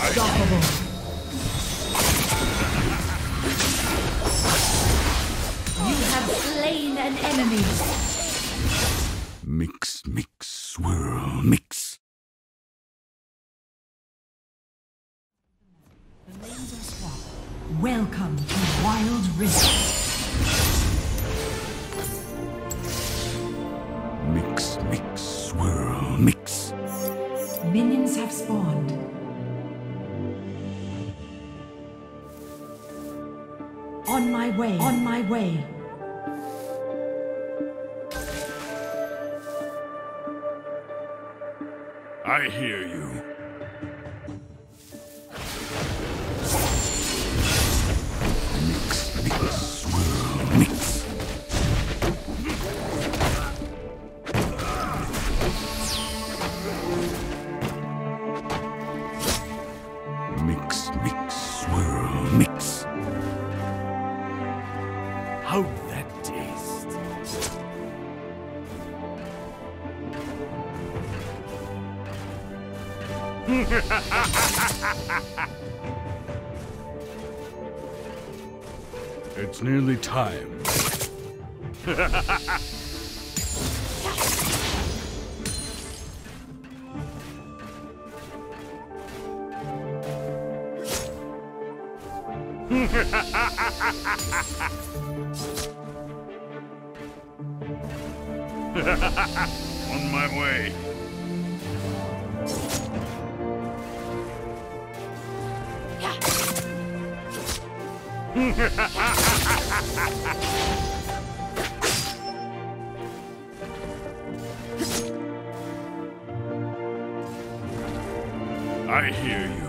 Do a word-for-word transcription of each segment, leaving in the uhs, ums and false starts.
Unstoppable. You have slain an enemy. Mix, mix, swirl, mix. The lanes are swapped. Welcome to Wild Rift. Mix, mix, swirl, mix. Minions have spawned. On my way, on my way. I hear you. Mix, mix, swirl, mix. Mix, mix, swirl, mix. How'd that taste? It's nearly time. On my way. I hear you.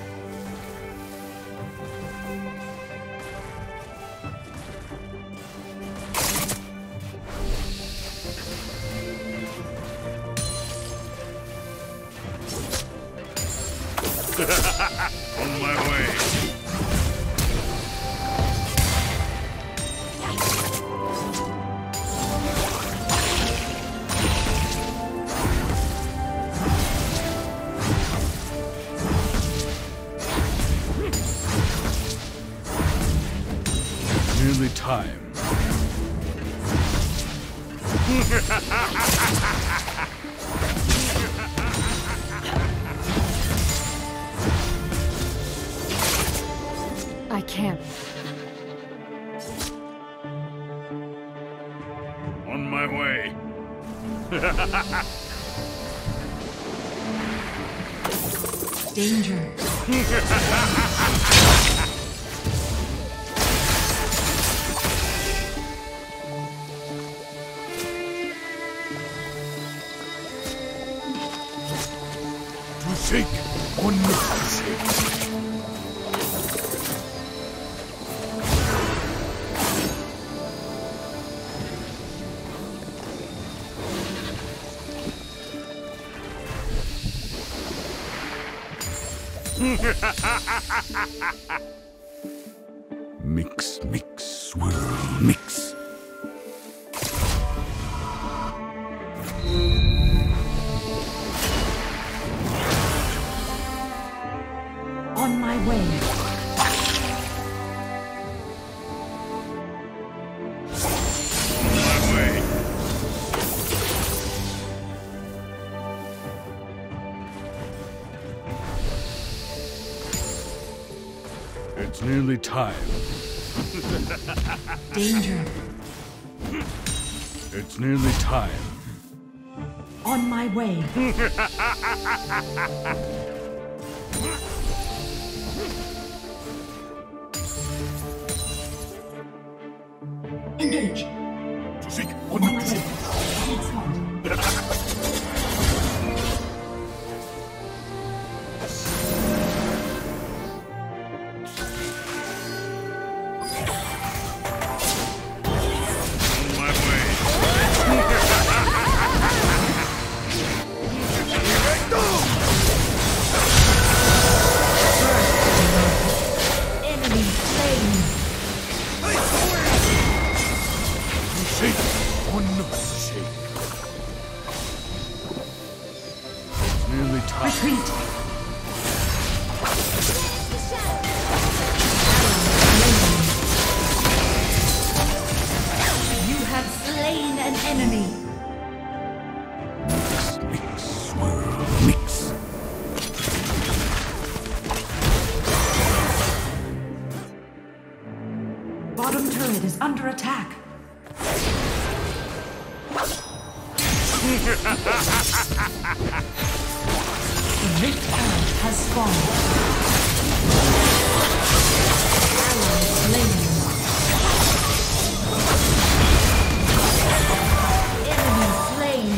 On my way. Nearly time. I can't. On my way. Danger. To seek or not to seek. Mix, mix, swirl, mix. On my way. On my way. It's nearly time. Danger. It's nearly time. On my way. Engage. To seek or not to seek. turret is under attack. The Rift Herald has spawned. Ally slain. Enemy slain.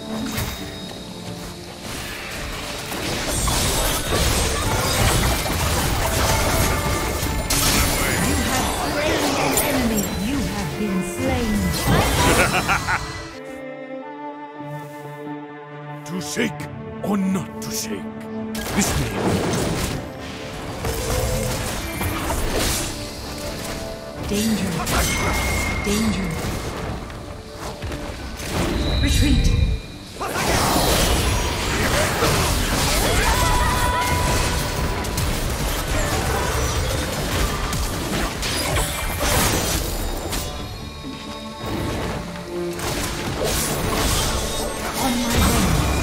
You have slain an enemy. You have been slain. To shake or not to shake? This name. Danger. Danger. Retreat. On my way.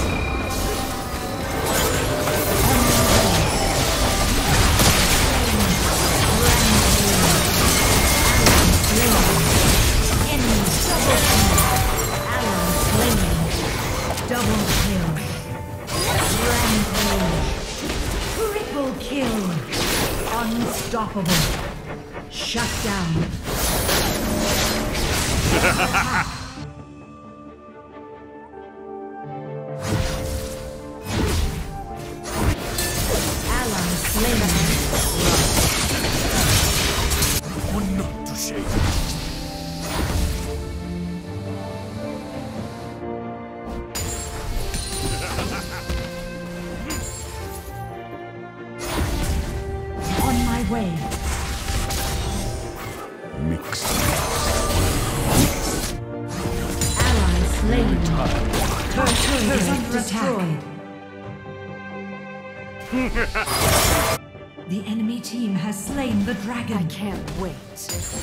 Double kill. Rampage. Triple kill. Unstoppable. Shut down. Ally slain. Or not to shake? Way. Mix. Ally slain. Turret is under attack. The enemy team has slain the dragon. I can't wait.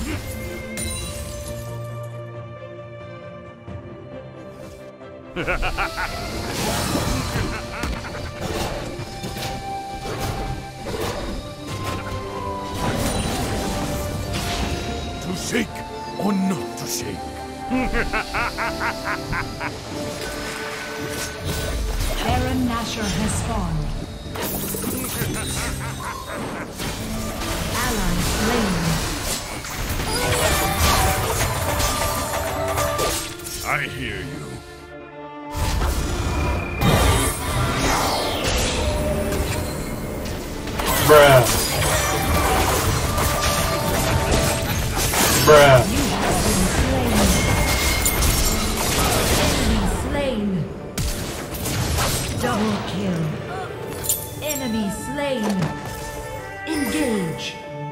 To shake or not to shake? Baron Nashor has spawned. Ally slain. I hear you. Bruh. Bruh. You have been slain. Enemy slain. Double kill. Enemy slain. Engage.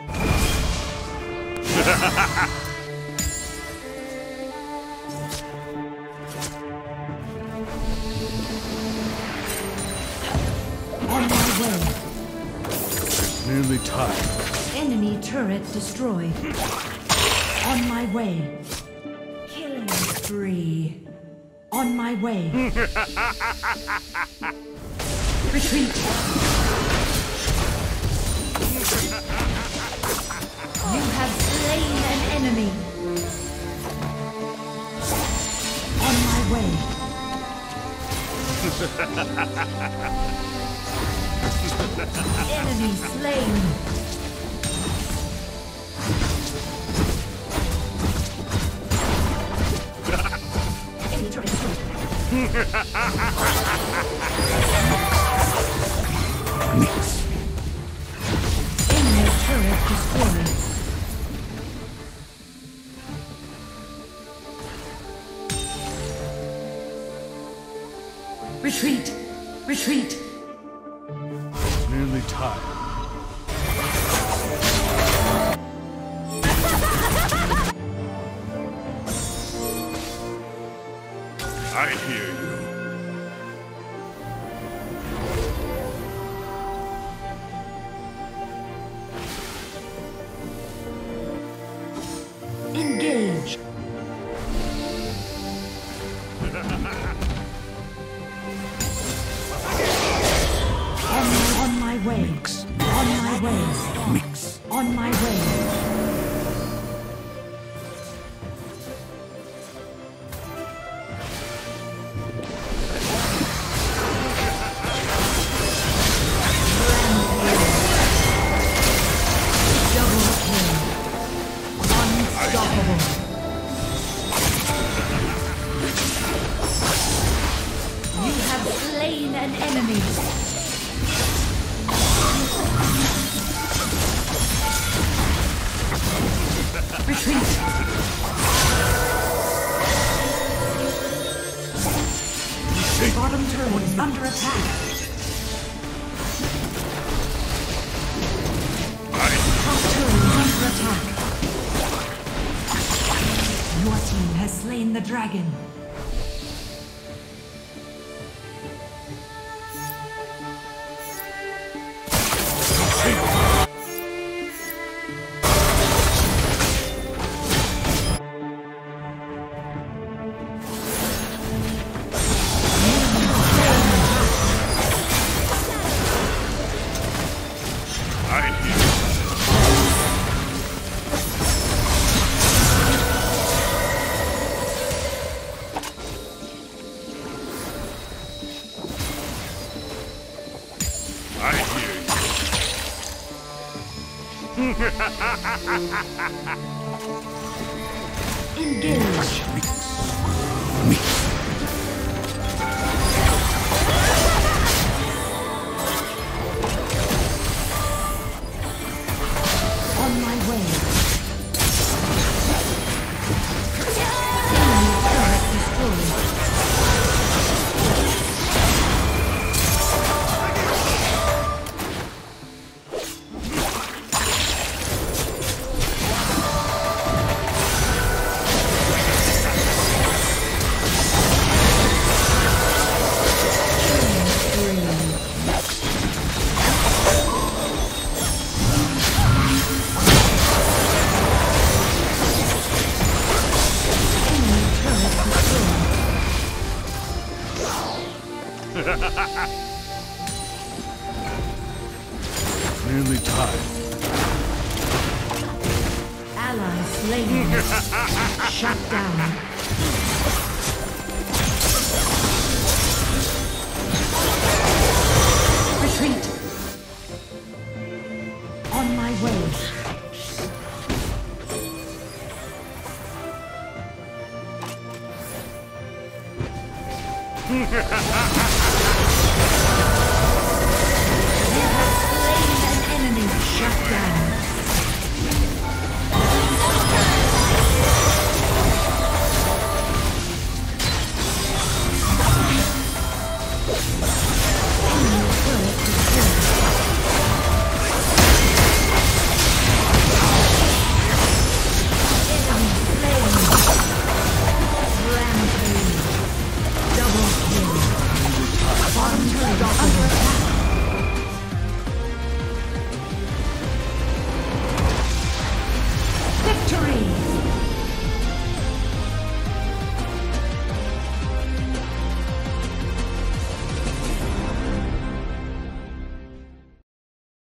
On my way. It's nearly time. Enemy turret destroyed. On my way. Killing spree. On my way. Retreat. You have slain an enemy. On my way. Enemy slain. Mix. Enemy turret destroyed. Retreat! Retreat! It's nearly time. I hear you. Engage! on, my, on my way. Mix. On my way. Mix. On my way. the dragon. Engage. On my way. Enemy turret destroyed. Nearly time. Ally slain. Shut down. Retreat. On my way.